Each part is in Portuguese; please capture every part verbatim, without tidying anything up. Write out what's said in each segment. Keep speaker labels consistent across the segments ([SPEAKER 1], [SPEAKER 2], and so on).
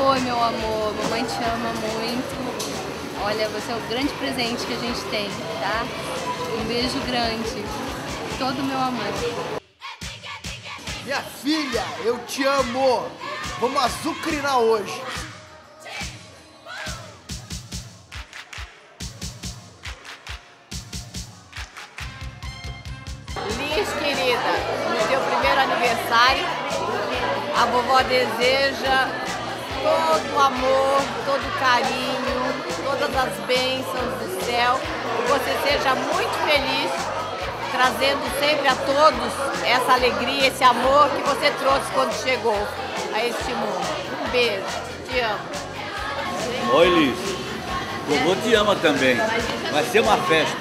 [SPEAKER 1] Oi, meu amor, mamãe te ama muito. Olha, você é o grande presente que a gente tem, tá? Um beijo grande, todo o meu amor.
[SPEAKER 2] Minha filha, eu te amo. Vamos azucrinar hoje.
[SPEAKER 3] Liz, querida, no teu primeiro aniversário, a vovó deseja todo o amor, todo o carinho, todas as bênçãos do céu, que você seja muito feliz, trazendo sempre a todos essa alegria, esse amor que você trouxe quando chegou a este mundo. Um beijo, te amo.
[SPEAKER 4] Oi, Liz. Vovô te ama também. Vai ser uma festa.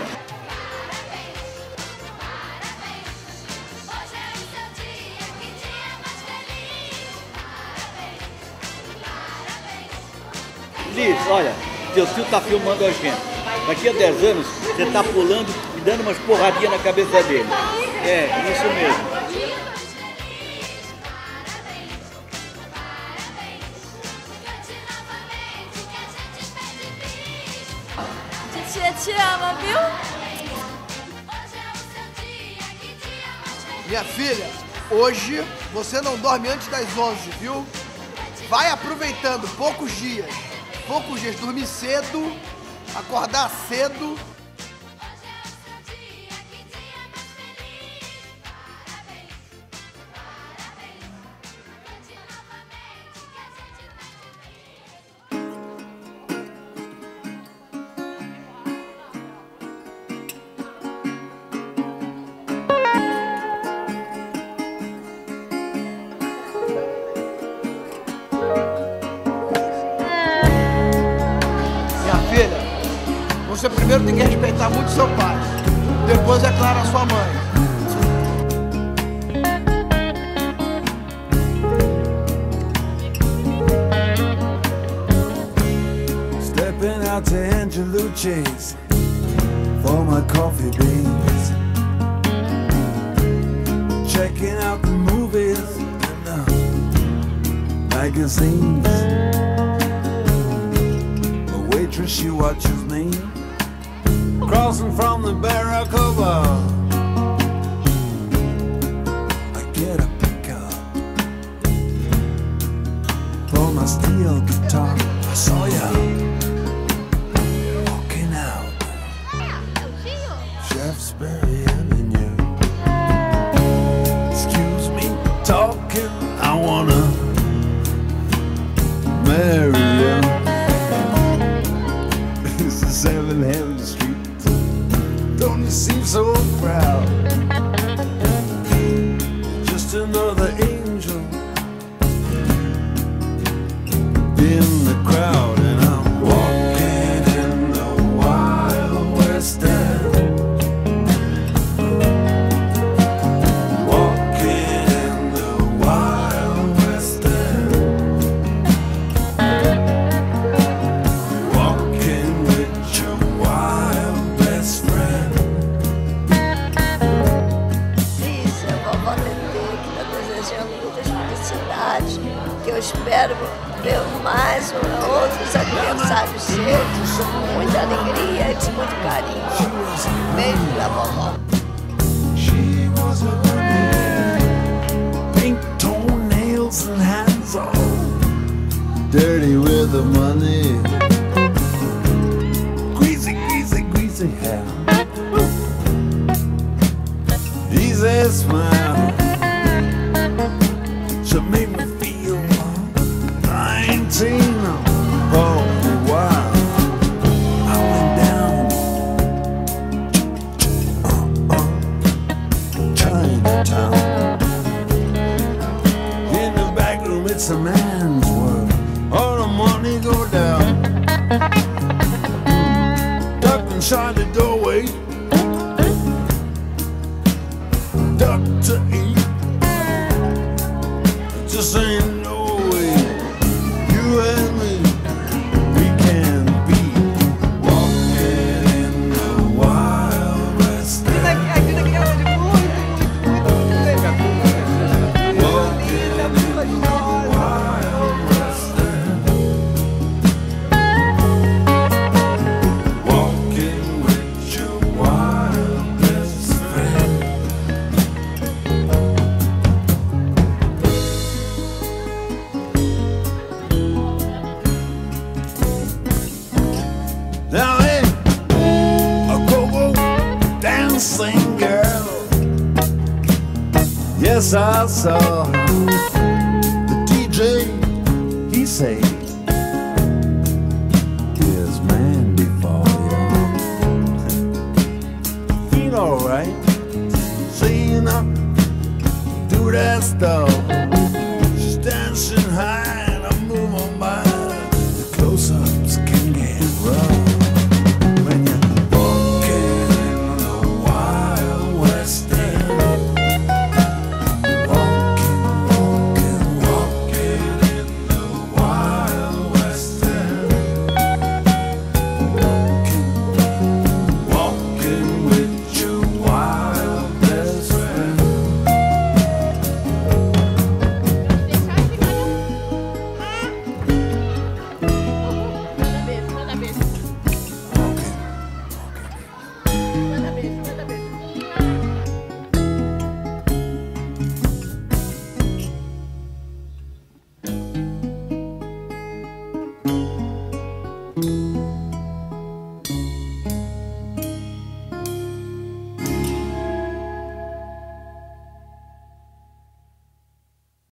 [SPEAKER 4] Liz, olha, teu tio tá filmando a gente. Daqui a dez anos, você tá pulando e dando umas porradinhas na cabeça dele. É, isso mesmo.
[SPEAKER 1] Titia te ama, viu?
[SPEAKER 2] Minha filha, hoje você não dorme antes das onze, viu? Vai aproveitando poucos dias. Poucos dias, dormir cedo, acordar cedo. Você primeiro tem que respeitar muito seu pai, depois, é claro, a sua mãe.
[SPEAKER 5] Stepping out to Angelucci's for my coffee beans, checking out the movies and the magazines. The waitress, she watches me crossing from the Barracuda. I get a pickup, pull my steel guitar. I saw ya walking out, Shaftesbury Avenue. Excuse me, talking, I wanna marry you. This is Seven Heaven Street. Don't you seem so proud? Just another angel in the crowd, and I'm walking in the Wild West End, walking in the Wild West End, walking with your wild best friend.
[SPEAKER 6] Que eu espero ver mais outros aniversários seus, com muita alegria e com muito carinho. Beijo da vovó.
[SPEAKER 5] She was a running, pink toenails and hands all dirty with the money, greasy, greasy, greasy hair, easy smile. She made me feel nineteen for a while. I went down uh, uh, Chinatown. In the back room, it's a man's world. All the money go down. Duck inside the doorway, duck to eat. Just ain't no way you and me, we can be walking in the Wild West End. Walking in the Wild West End. dancing girl. Yes, I saw the D J, he say, there's man before you. Feel alright, seeing up, do that stuff.